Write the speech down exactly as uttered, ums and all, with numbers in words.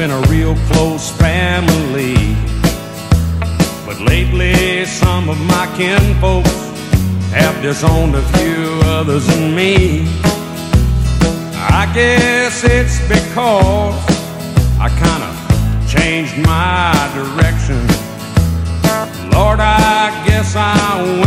been a real close family. But lately some of my kinfolks have disowned a few others than me. I guess it's because I kinda changed my direction. Lord, I guess I